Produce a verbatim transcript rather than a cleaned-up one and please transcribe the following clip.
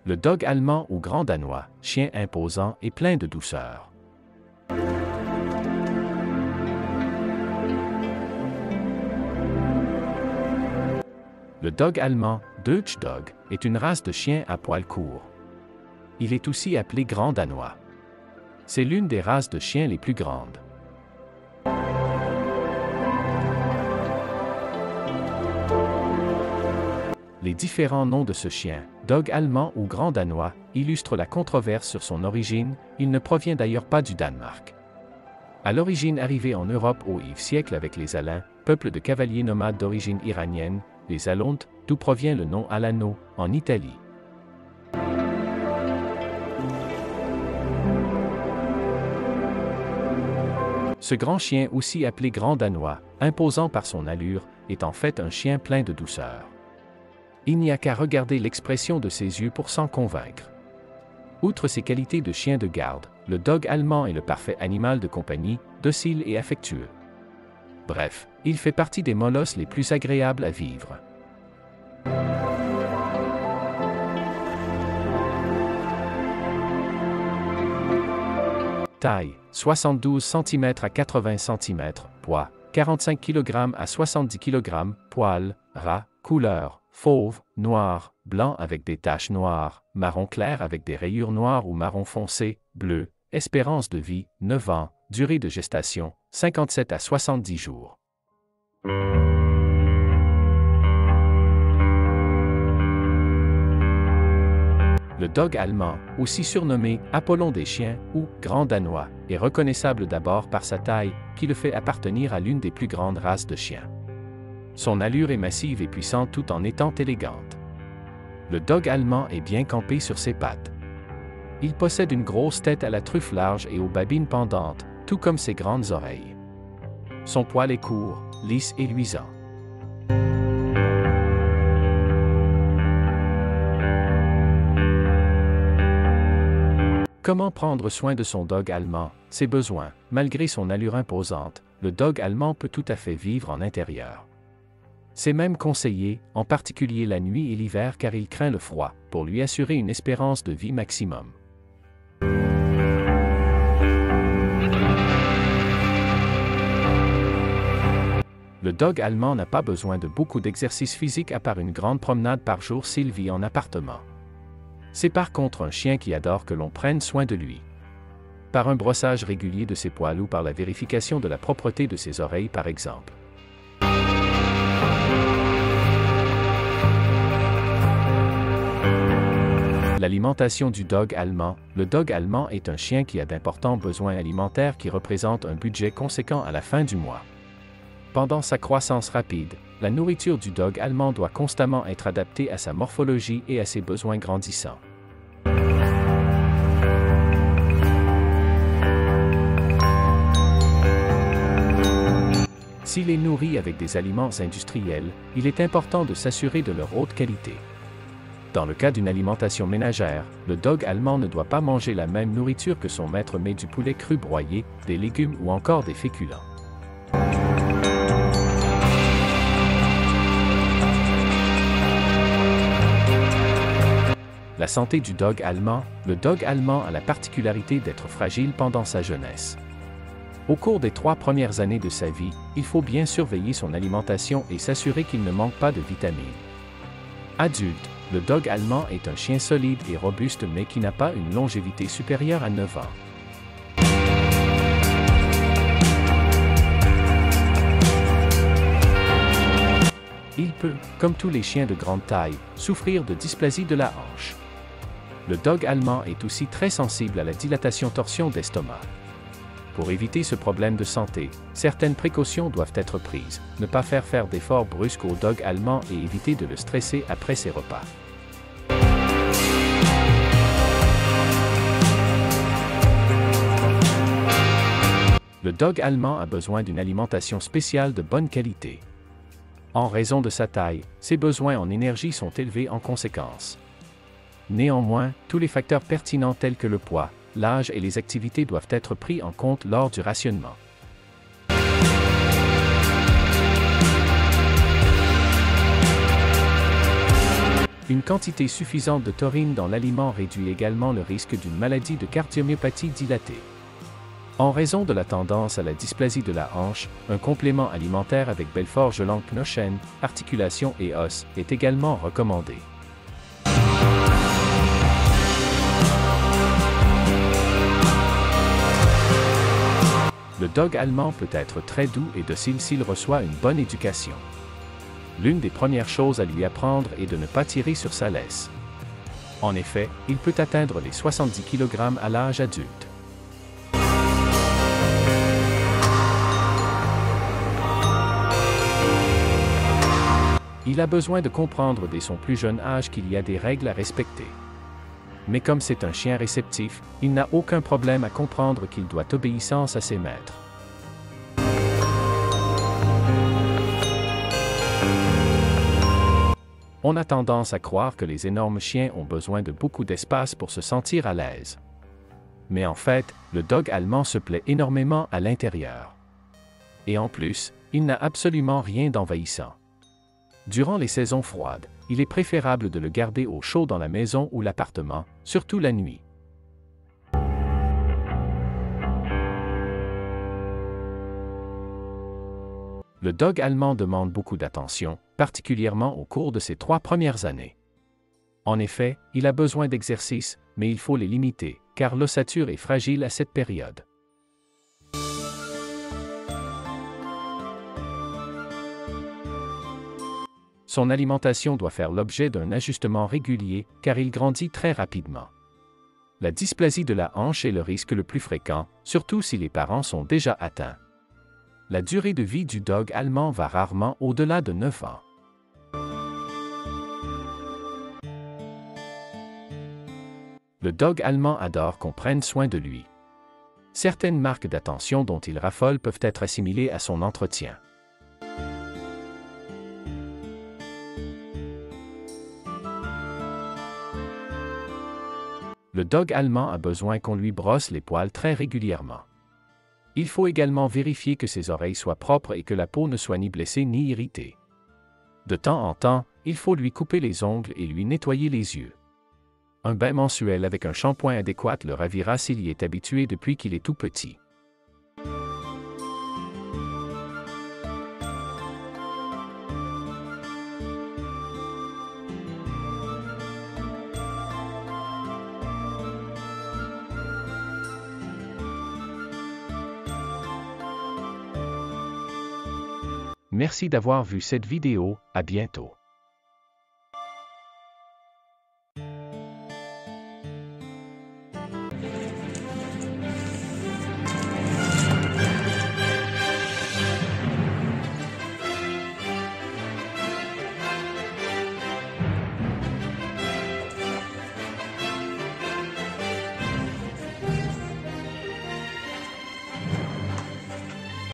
Le dog allemand ou grand danois, chien imposant et plein de douceur. Le dog allemand, Deutsch Dog, est une race de chien à poils courts. Il est aussi appelé grand danois. C'est l'une des races de chiens les plus grandes. Les différents noms de ce chien, dog allemand ou grand danois, illustrent la controverse sur son origine. Il ne provient d'ailleurs pas du Danemark. À l'origine arrivé en Europe au Ive siècle avec les Alains, peuple de cavaliers nomades d'origine iranienne, les Alontes, d'où provient le nom Alano, en Italie. Ce grand chien, aussi appelé grand danois, imposant par son allure, est en fait un chien plein de douceur. Il n'y a qu'à regarder l'expression de ses yeux pour s'en convaincre. Outre ses qualités de chien de garde, le dog allemand est le parfait animal de compagnie, docile et affectueux. Bref, il fait partie des molosses les plus agréables à vivre. Taille, soixante-douze centimètres à quatre-vingts centimètres, poids, quarante-cinq kilogrammes à soixante-dix kilogrammes, poil, ras, couleur, fauve, noir, blanc avec des taches noires, marron clair avec des rayures noires ou marron foncé, bleu, espérance de vie, neuf ans, durée de gestation, cinquante-sept à soixante-dix jours. Le dog allemand, aussi surnommé Apollon des chiens ou grand danois, est reconnaissable d'abord par sa taille, qui le fait appartenir à l'une des plus grandes races de chiens. Son allure est massive et puissante tout en étant élégante. Le dog allemand est bien campé sur ses pattes. Il possède une grosse tête à la truffe large et aux babines pendantes, tout comme ses grandes oreilles. Son poil est court, lisse et luisant. Comment prendre soin de son dog allemand? Ses besoins. Malgré son allure imposante, le dog allemand peut tout à fait vivre en intérieur. C'est même conseillé, en particulier la nuit et l'hiver car il craint le froid, pour lui assurer une espérance de vie maximum. Le dog allemand n'a pas besoin de beaucoup d'exercice physique à part une grande promenade par jour s'il vit en appartement. C'est par contre un chien qui adore que l'on prenne soin de lui. Par un brossage régulier de ses poils ou par la vérification de la propreté de ses oreilles par exemple. L'alimentation du dog allemand. Le dog allemand est un chien qui a d'importants besoins alimentaires qui représentent un budget conséquent à la fin du mois. Pendant sa croissance rapide, la nourriture du dog allemand doit constamment être adaptée à sa morphologie et à ses besoins grandissants. S'il est nourri avec des aliments industriels, il est important de s'assurer de leur haute qualité. Dans le cas d'une alimentation ménagère, le dog allemand ne doit pas manger la même nourriture que son maître mais du poulet cru broyé, des légumes ou encore des féculents. La santé du dog allemand. Le dog allemand a la particularité d'être fragile pendant sa jeunesse. Au cours des trois premières années de sa vie, il faut bien surveiller son alimentation et s'assurer qu'il ne manque pas de vitamines. Adulte, le dog allemand est un chien solide et robuste mais qui n'a pas une longévité supérieure à neuf ans. Il peut, comme tous les chiens de grande taille, souffrir de dysplasie de la hanche. Le dog allemand est aussi très sensible à la dilatation-torsion d'estomac. Pour éviter ce problème de santé, certaines précautions doivent être prises. Ne pas faire faire d'efforts brusques au dog allemand et éviter de le stresser après ses repas. Le dog allemand a besoin d'une alimentation spéciale de bonne qualité. En raison de sa taille, ses besoins en énergie sont élevés en conséquence. Néanmoins, tous les facteurs pertinents tels que le poids, l'âge et les activités doivent être pris en compte lors du rationnement. Une quantité suffisante de taurine dans l'aliment réduit également le risque d'une maladie de cardiomyopathie dilatée. En raison de la tendance à la dysplasie de la hanche, un complément alimentaire avec Belfort-Jelan-Knochen, articulations et os, est également recommandé. Le dog allemand peut être très doux et docile s'il reçoit une bonne éducation. L'une des premières choses à lui apprendre est de ne pas tirer sur sa laisse. En effet, il peut atteindre les soixante-dix kilogrammes à l'âge adulte. Il a besoin de comprendre dès son plus jeune âge qu'il y a des règles à respecter. Mais comme c'est un chien réceptif, il n'a aucun problème à comprendre qu'il doit obéissance à ses maîtres. On a tendance à croire que les énormes chiens ont besoin de beaucoup d'espace pour se sentir à l'aise. Mais en fait, le dog allemand se plaît énormément à l'intérieur. Et en plus, il n'a absolument rien d'envahissant. Durant les saisons froides, il est préférable de le garder au chaud dans la maison ou l'appartement, surtout la nuit. Le dog allemand demande beaucoup d'attention, particulièrement au cours de ses trois premières années. En effet, il a besoin d'exercice, mais il faut les limiter, car l'ossature est fragile à cette période. Son alimentation doit faire l'objet d'un ajustement régulier, car il grandit très rapidement. La dysplasie de la hanche est le risque le plus fréquent, surtout si les parents sont déjà atteints. La durée de vie du dog allemand va rarement au-delà de neuf ans. Le dog allemand adore qu'on prenne soin de lui. Certaines marques d'attention dont il raffole peuvent être assimilées à son entretien. Le dog allemand a besoin qu'on lui brosse les poils très régulièrement. Il faut également vérifier que ses oreilles soient propres et que la peau ne soit ni blessée ni irritée. De temps en temps, il faut lui couper les ongles et lui nettoyer les yeux. Un bain mensuel avec un shampoing adéquat le ravira s'il y est habitué depuis qu'il est tout petit. Merci d'avoir vu cette vidéo, à bientôt.